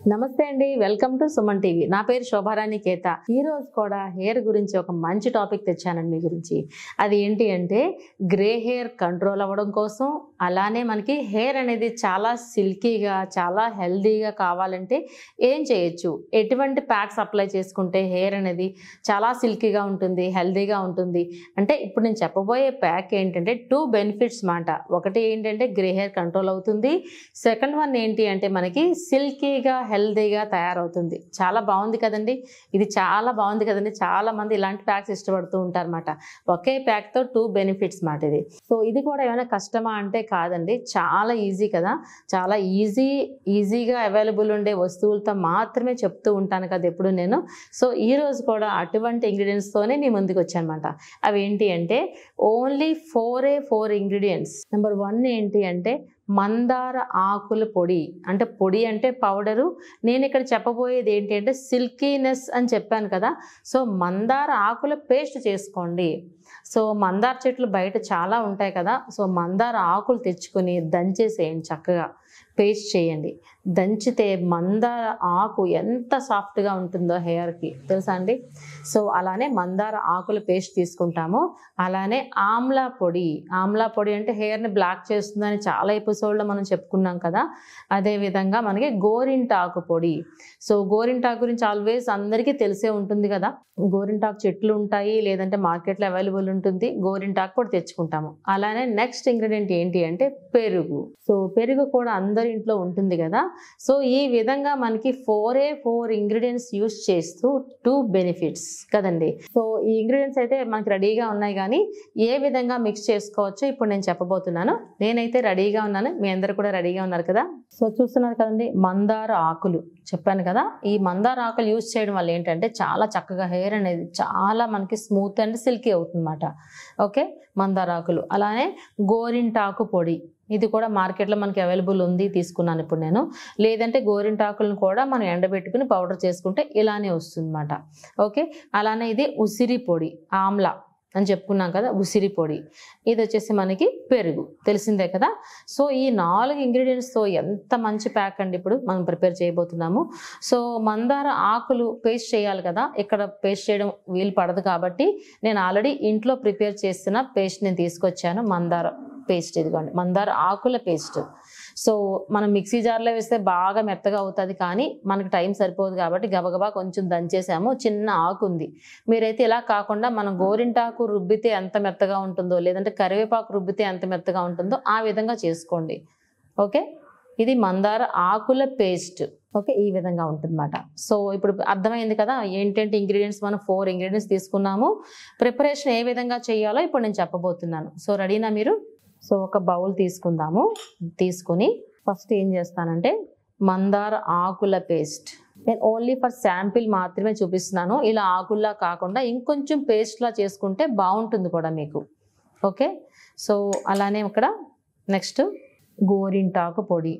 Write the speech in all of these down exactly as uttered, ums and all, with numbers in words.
నమస్తే అండి, welcome to Suman TV. నా పేరు శోభారాణి కేత. ఈ రోజు కూడా హెయిర్ గురించి ఒక మంచి టాపిక్ తెచ్చానండి మీ గురించి. అది ఏంటి అంటే గ్రే హెయిర్ కంట్రోల్ అవ్వడం కోసం, అలానే మనకి హెయిర్ అనేది చాలా సిల్కీగా చాలా హెల్దీగా కావాలంటే ఏం చేయొచ్చు, ఎటువంటి ప్యాక్స్ అప్లై చేసుకుంటే హెయిర్ అనేది చాలా సిల్కీగా ఉంటుంది, హెల్దీగా ఉంటుంది అంటే ఇప్పుడు నేను చెప్పబోయే ప్యాక్ ఏంటంటే టూ బెనిఫిట్స్ మాట. ఒకటి ఏంటంటే గ్రే హెయిర్ కంట్రోల్ అవుతుంది, సెకండ్ వన్ ఏంటి అంటే మనకి సిల్కీగా హెల్దీగా తయారవుతుంది. చాలా బాగుంది కదండి, ఇది చాలా బాగుంది కదండి. చాలా మంది ఇలాంటి ప్యాక్స్ ఇష్టపడుతూ ఉంటారు అన్నమాట. ఒకే ప్యాక్తో టూ బెనిఫిట్స్ మాట ఇది. సో ఇది కూడా ఏమైనా కష్టమా అంటే కాదండి, చాలా ఈజీ కదా. చాలా ఈజీ ఈజీగా అవైలబుల్ ఉండే వస్తువులతో మాత్రమే చెప్తూ ఉంటాను కదా ఎప్పుడు నేను. సో ఈ రోజు కూడా అటువంటి ఇంగ్రీడియంట్స్తోనే మీ ముందుకు వచ్చానమాట. అవి ఏంటి అంటే ఓన్లీ ఫోరే ఫోర్ ఇంగ్రీడియంట్స్. నెంబర్ వన్ ఏంటి అంటే మందార ఆకుల పొడి. అంటే పొడి అంటే పౌడరు. నేను ఇక్కడ చెప్పబోయేది ఏంటి అంటే సిల్కీనెస్ అని చెప్పాను కదా. సో మందార ఆకుల పేస్ట్ చేసుకోండి. సో మందార చెట్లు బయట చాలా ఉంటాయి కదా. సో మందార ఆకులు తెచ్చుకొని దంచేసేయండి, చక్కగా పేస్ట్ చేయండి. దంచితే మందార ఆకు ఎంత సాఫ్ట్గా ఉంటుందో హెయిర్కి తెలుసా అండి. సో అలానే మందార ఆకుల పేస్ట్ తీసుకుంటాము. అలానే ఆమ్లా పొడి. ఆమ్లా పొడి అంటే హెయిర్ని బ్లాక్ చేస్తుందని చాలా ఎపిసోడ్లో మనం చెప్పుకున్నాం కదా. అదేవిధంగా మనకి గోరింటాకు పొడి. సో గోరింటాకు గురించి ఆల్వేస్ అందరికీ తెలిసే ఉంటుంది కదా. గోరింటాకు చెట్లు ఉంటాయి, లేదంటే మార్కెట్లో అవైలబుల్ ఉంటుంది. గోరింటాకు పొడి తెచ్చుకుంటాము. అలానే నెక్స్ట్ ఇంగ్రీడియంట్ ఏంటి అంటే పెరుగు. సో పెరుగు కూడా అందరి ఇంట్లో ఉంటుంది కదా. సో ఈ విధంగా మనకి ఫోరే ఫోర్ ఇంగ్రీడియంట్స్ యూస్ చేస్తూ టూ బెనిఫిట్స్ కదండి. సో ఈ ఇంగ్రీడియంట్స్ అయితే మనకి రెడీగా ఉన్నాయి, కానీ ఏ విధంగా మిక్స్ చేసుకోవచ్చో ఇప్పుడు నేను చెప్పబోతున్నాను. నేనైతే రెడీగా ఉన్నాను, మీ అందరు కూడా రెడీగా ఉన్నారు కదా. సో చూస్తున్నారు కదండి, మందార ఆకులు చెప్పాను కదా. ఈ మందార ఆకులు యూస్ చేయడం వల్ల ఏంటంటే చాలా చక్కగా హెయిర్ అనేది చాలా మనకి స్మూత్ అండ్ సిల్కీ అవుతుంది అన్నమాట. ఓకే, మందార ఆకులు. అలానే గోరింటాకు పొడి, ఇది కూడా మార్కెట్లో మనకి అవైలబుల్ ఉంది, తీసుకున్నాను ఇప్పుడు నేను. లేదంటే గోరింటాకులను కూడా మనం ఎండబెట్టుకుని పౌడర్ చేసుకుంటే ఇలానే వస్తుంది అన్నమాట. ఓకే, అలానే ఇది ఉసిరి పొడి, ఆమ్లా అని చెప్పుకున్నాం కదా, ఉసిరి పొడి. ఇది వచ్చేసి మనకి పెరుగు, తెలిసిందే కదా. సో ఈ నాలుగు ఇంగ్రీడియంట్స్తో ఎంత మంచి ప్యాక్ అండి ఇప్పుడు మనం ప్రిపేర్ చేయబోతున్నాము. సో మందార ఆకులు పేస్ట్ చేయాలి కదా, ఇక్కడ పేస్ట్ చేయడం వీలు పడదు కాబట్టి నేను ఆల్రెడీ ఇంట్లో ప్రిపేర్ చేస్తున్న పేస్ట్ నేను తీసుకొచ్చాను. మందార పేస్ట్, ఇదిగోండి మందార ఆకుల పేస్ట్. సో మనం మిక్సీ జార్లో వేస్తే బాగా మెత్తగా అవుతుంది, కానీ మనకు టైం సరిపోదు కాబట్టి గబగబా కొంచెం దంచేసాము. చిన్న ఆకు ఉంది, మీరైతే ఇలా కాకుండా మనం గోరింటాకు రుబ్బితే ఎంత మెత్తగా ఉంటుందో, లేదంటే కరివేపాకు రుబ్బితే ఎంత మెత్తగా ఉంటుందో ఆ విధంగా చేసుకోండి. ఓకే, ఇది మందార ఆకుల పేస్ట్. ఓకే, ఈ విధంగా ఉంటుందన్నమాట. సో ఇప్పుడు అర్థమైంది కదా ఏంటంటే ఇంగ్రీడియంట్స్. మనం ఫోర్ ఇంగ్రీడియంట్స్ తీసుకున్నాము. ప్రిపరేషన్ ఏ విధంగా చేయాలో ఇప్పుడు నేను చెప్పబోతున్నాను. సో రెడీనా మీరు? సో ఒక బౌల్ తీసుకుందాము. తీసుకుని ఫస్ట్ ఏం చేస్తానంటే మందార ఆకుల పేస్ట్, నేను ఓన్లీ ఫర్ శాంపిల్ మాత్రమే చూపిస్తున్నాను. ఇలా ఆకుల్లా కాకుండా ఇంకొంచెం పేస్ట్లా చేసుకుంటే బాగుంటుంది కూడా మీకు. ఓకే, సో అలానే ఇక్కడ నెక్స్ట్ గోరింటాకు పొడి,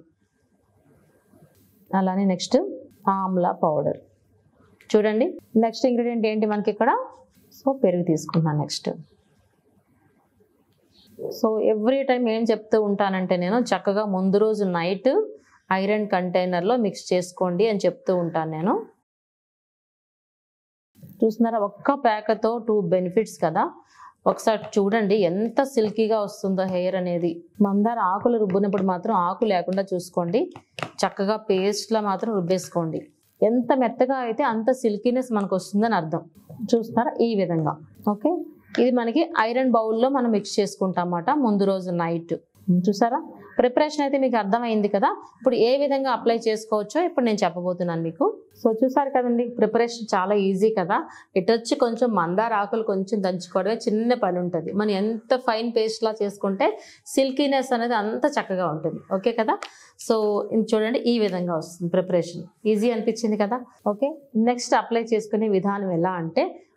అలానే నెక్స్ట్ ఆమ్లా పౌడర్. చూడండి నెక్స్ట్ ఇంగ్రీడియంట్ ఏంటి మనకి ఇక్కడ. సో పెరుగు తీసుకున్నాను నెక్స్ట్. సో ఎవ్రీ టైం ఏం చెప్తూ ఉంటానంటే నేను చక్కగా ముందు రోజు నైట్ ఐరన్ కంటైనర్లో మిక్స్ చేసుకోండి అని చెప్తూ ఉంటాను నేను. చూస్తున్నారా, ఒక్క ప్యాక్తో టూ బెనిఫిట్స్ కదా. ఒకసారి చూడండి ఎంత సిల్కీగా వస్తుందో హెయిర్ అనేది. మందార ఆకులు రుబ్బినప్పుడు మాత్రం ఆకు లేకుండా చూసుకోండి, చక్కగా పేస్ట్లా మాత్రం రుబ్బేసుకోండి. ఎంత మెత్తగా అయితే అంత సిల్కీనెస్ మనకు వస్తుందని అర్థం. చూస్తారా ఈ విధంగా. ఓకే, ఇది మనకి ఐరన్ బౌల్లో మనం మిక్స్ చేసుకుంటాం అన్నమాట ముందు రోజు నైట్. చూసారా, ప్రిపరేషన్ అయితే మీకు అర్థమైంది కదా. ఇప్పుడు ఏ విధంగా అప్లై చేసుకోవచ్చో ఇప్పుడు నేను చెప్పబోతున్నాను మీకు. సో చూసారు కదండి, ప్రిపరేషన్ చాలా ఈజీ కదా. ఇటు వచ్చి కొంచెం మందార ఆకులు కొంచెం దంచుకోవడమే చిన్న పని ఉంటుంది. మనం ఎంత ఫైన్ పేస్ట్లా చేసుకుంటే సిల్కీనెస్ అనేది అంత చక్కగా ఉంటుంది. ఓకే కదా. సో చూడండి ఈ విధంగా వస్తుంది ప్రిపరేషన్. ఈజీ అనిపించింది కదా. ఓకే, నెక్స్ట్ అప్లై చేసుకునే విధానం ఎలా అంటే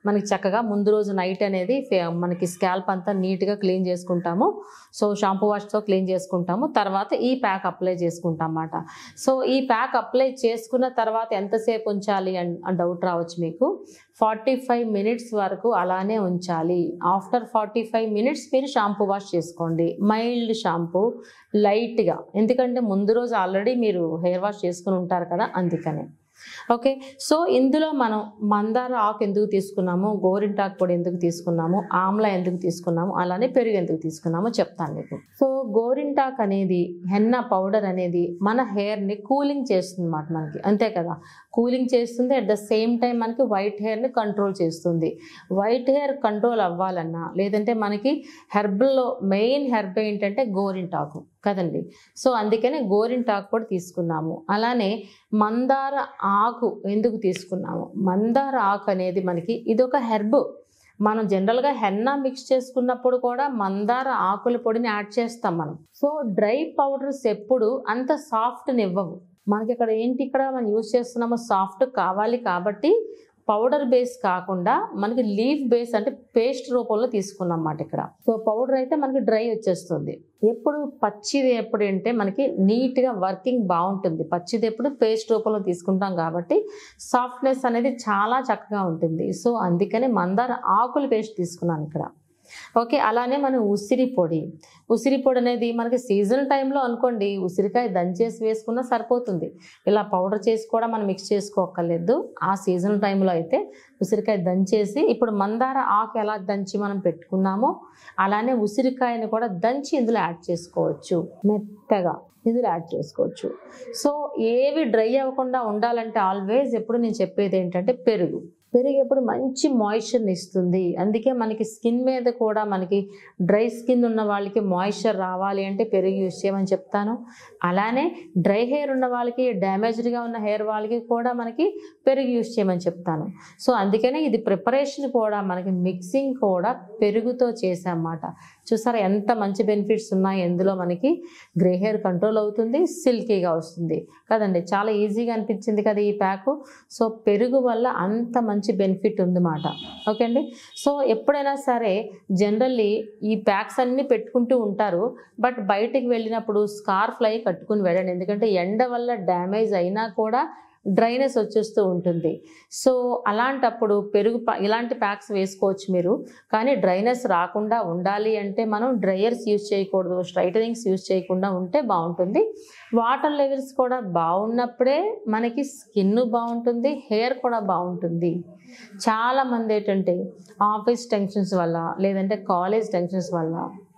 మనకి చక్కగా ముందు రోజు నైట్ అనేది మనకి స్కాల్ప్ అంతా నీట్గా క్లీన్ చేసుకుంటాము. సో షాంపూ వాష్తో క్లీన్ చేసుకుంటాము. తర్వాత ఈ ప్యాక్ అప్లై చేసుకుంటాం అన్నమాట. సో ఈ ప్యాక్ అప్లై చేసుకున్న తర్వాత ఎంతసేపు ఉంచాలి అని డౌట్ రావచ్చు మీకు. ఫార్టీ ఫైవ్ మినిట్స్ వరకు అలానే ఉంచాలి. ఆఫ్టర్ ఫార్టీ ఫైవ్ మినిట్స్ మీరు షాంపూ వాష్ చేసుకోండి. మైల్డ్ షాంపూ లైట్గా, ఎందుకంటే ముందు రోజు ఆల్రెడీ మీరు హెయిర్ వాష్ చేసుకుని ఉంటారు కదా, అందుకనే. ఓకే, సో ఇందులో మనం మందార ఆకు ఎందుకు తీసుకున్నాము, గోరింటాకు పొడి ఎందుకు తీసుకున్నాము, ఆమ్లా ఎందుకు తీసుకున్నాము, అలానే పెరుగు ఎందుకు తీసుకున్నామో చెప్తాను మీకు. సో గోరింటాకు అనేది, హెన్నా పౌడర్ అనేది మన హెయిర్ని కూలింగ్ చేస్తుంది అన్నమాట మనకి, అంతే కదా. కూలింగ్ చేస్తుంది, అట్ ద సేమ్ టైం మనకి వైట్ హెయిర్ని కంట్రోల్ చేస్తుంది. వైట్ హెయిర్ కంట్రోల్ అవ్వాలన్నా, లేదంటే మనకి హెర్బల్లో మెయిన్ హెర్బ్ ఏంటంటే గోరింటాకు కదండి. సో అందుకనే గోరింటాకు కూడా తీసుకున్నాము. అలానే మందార ఆకు ఎందుకు తీసుకున్నాము, మందార ఆకు అనేది మనకి ఇదొక హెర్బ్. మనం జనరల్గా హెన్నా మిక్స్ చేసుకున్నప్పుడు కూడా మందార ఆకుల పొడిని యాడ్ చేస్తాం మనం. సో డ్రై పౌడర్స్ ఎప్పుడు అంత సాఫ్ట్ని ఇవ్వవు మనకి. ఇక్కడ ఏంటి, ఇక్కడ మనం యూజ్ చేస్తున్నాము సాఫ్ట్ కావాలి కాబట్టి పౌడర్ బేస్ కాకుండా మనకి లీఫ్ బేస్ అంటే పేస్ట్ రూపంలో తీసుకున్నాం అన్నమాట ఇక్కడ. సో పౌడర్ అయితే మనకి డ్రై వచ్చేస్తుంది. ఎప్పుడు పచ్చిది ఎప్పుడు అంటే మనకి నీట్గా వర్కింగ్ బాగుంటుంది. పచ్చిది ఎప్పుడు పేస్ట్ రూపంలో తీసుకుంటాం కాబట్టి సాఫ్ట్నెస్ అనేది చాలా చక్కగా ఉంటుంది. సో అందుకనే మందార ఆకుల పేస్ట్ తీసుకున్నాను ఇక్కడ. ఓకే, అలానే మనం ఉసిరి పొడి, ఉసిరి పొడి అనేది మనకి సీజన్ టైంలో అనుకోండి, ఉసిరికాయ దంచేసి వేసుకున్నా సరిపోతుంది. ఇలా పౌడర్ చేసి కూడా మనం మిక్స్ చేసుకోక్కర్లేదు. ఆ సీజన్ టైంలో అయితే ఉసిరికాయ దంచేసి, ఇప్పుడు మందార ఆకు ఎలా దంచి మనం పెట్టుకున్నామో అలానే ఉసిరికాయని కూడా దంచి ఇందులో యాడ్ చేసుకోవచ్చు. మెత్తగా ఇందులో యాడ్ చేసుకోవచ్చు. సో ఏవి డ్రై అవ్వకుండా ఉండాలంటే ఆల్వేస్ ఎప్పుడు నేను చెప్పేది ఏంటంటే పెరుగు. పెరుగు ఎప్పుడు మంచి మాయిశ్చర్ని ఇస్తుంది. అందుకే మనకి స్కిన్ మీద కూడా, మనకి డ్రై స్కిన్ ఉన్న వాళ్ళకి మాయిశ్చర్ రావాలి అంటే పెరుగు యూజ్ చేయమని చెప్తాను. అలానే డ్రై హెయిర్ ఉన్న వాళ్ళకి, డ్యామేజ్డ్గా ఉన్న హెయిర్ వాళ్ళకి కూడా మనకి పెరుగు యూజ్ చేయమని చెప్తాను. సో అందుకనే ఇది ప్రిపరేషన్ కూడా మనకి మిక్సింగ్ కూడా పెరుగుతో చేసామన్నమాట. చూసారా ఎంత మంచి బెనిఫిట్స్ ఉన్నాయి ఇందులో. మనకి గ్రే హెయిర్ కంట్రోల్ అవుతుంది, సిల్కీగా వస్తుంది కదండి. చాలా ఈజీగా అనిపించింది కదా ఈ ప్యాకు. సో పెరుగు వల్ల అంత మంచి బెనిఫిట్ ఉందన్నమాట. ఓకే అండి. సో ఎప్పుడైనా సరే జనరల్లీ ఈ ప్యాక్స్ అన్నీ పెట్టుకుంటూ ఉంటారు, బట్ బయటికి వెళ్ళినప్పుడు స్కార్ఫ్ లై కట్టుకుని వెళ్ళండి. ఎందుకంటే ఎండ వల్ల డ్యామేజ్ అయినా కూడా డ్రైనెస్ వచ్చేస్తూ ఉంటుంది. సో అలాంటప్పుడు పెరుగు ఇలాంటి ప్యాక్స్ వేసుకోవచ్చు మీరు. కానీ డ్రైనెస్ రాకుండా ఉండాలి అంటే మనం డ్రైయర్స్ యూజ్ చేయకూడదు, స్ట్రైటనింగ్స్ యూజ్ చేయకుండా ఉంటే బాగుంటుంది. వాటర్ లెవెల్స్ కూడా బాగున్నప్పుడే మనకి స్కిన్ బాగుంటుంది, హెయిర్ కూడా బాగుంటుంది. చాలామంది ఏంటంటే ఆఫీస్ టెన్షన్స్ వల్ల, లేదంటే కాలేజ్ టెన్షన్స్ వల్ల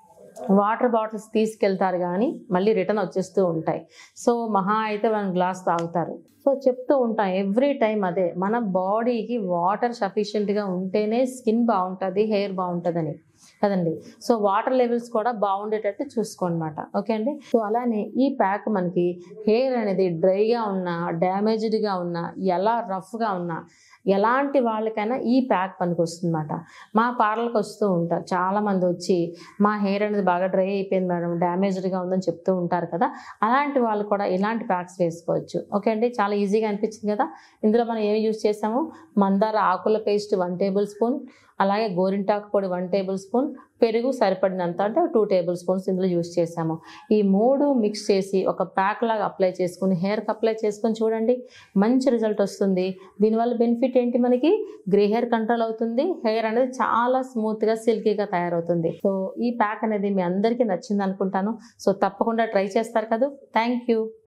వాటర్ బాటిల్స్ తీసుకెళ్తారు కానీ మళ్ళీ రిటర్న్ వచ్చేస్తూ ఉంటాయి. సో మహా అయితే వన్ గ్లాస్ తాగుతారు. సో చెప్తూ ఉంటాం ఎవ్రీ టైం అదే, మన బాడీకి వాటర్ సఫిషియెంట్గా ఉంటేనే స్కిన్ బాగుంటుంది, హెయిర్ బాగుంటుందని కదండి. సో వాటర్ లెవెల్స్ కూడా బాగుండేటట్టు చూసుకోనమాట. ఓకే అండి. సో అలానే ఈ ప్యాక్ మనకి హెయిర్ అనేది డ్రైగా ఉన్నా, డ్యామేజ్డ్గా ఉన్నా, ఎలా రఫ్గా ఉన్నా, ఎలాంటి వాళ్ళకైనా ఈ ప్యాక్ పనికి వస్తుందన్నమాట. మా పార్లర్కి వస్తూ ఉంటారు చాలామంది వచ్చి, మా హెయిర్ అనేది బాగా డ్రై అయిపోయింది మేడం, డ్యామేజ్డ్గా ఉందని చెప్తూ ఉంటారు కదా. అలాంటి వాళ్ళు కూడా ఇలాంటి ప్యాక్స్ వేసుకోవచ్చు. ఓకే అండి. చాలా ఈజీగా అనిపించింది కదా. ఇందులో మనం ఏమి యూజ్ చేసాము, మందార ఆకుల పేస్ట్ వన్ టేబుల్ స్పూన్, అలాగే గోరింటాకు పొడి వన్ టేబుల్ స్పూన్, పెరుగు సరిపడినంత అంటే టూ టేబుల్ స్పూన్స్ ఇందులో యూజ్ చేసాము. ఈ మూడు మిక్స్ చేసి ఒక ప్యాక్ లాగా అప్లై చేసుకుని హెయిర్కి అప్లై చేసుకొని చూడండి, మంచి రిజల్ట్ వస్తుంది. దీనివల్ల బెనిఫిట్ ఏంటి, మనకి గ్రే హెయిర్ కంట్రోల్ అవుతుంది, హెయిర్ అనేది చాలా స్మూత్గా సిల్కీగా తయారవుతుంది. సో ఈ ప్యాక్ అనేది మీ అందరికీ నచ్చింది అనుకుంటాను. సో తప్పకుండా ట్రై చేస్తారు కదా. Thank you.